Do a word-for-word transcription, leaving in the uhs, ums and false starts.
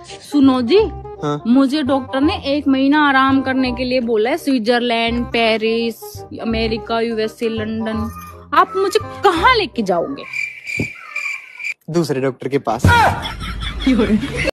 सुनो जी, हाँ? मुझे डॉक्टर ने एक महीना आराम करने के लिए बोला है। Switzerland, Paris, America, USA, London. आप मुझे कहाँ लेके जाओगे? दूसरे डॉक्टर के पास।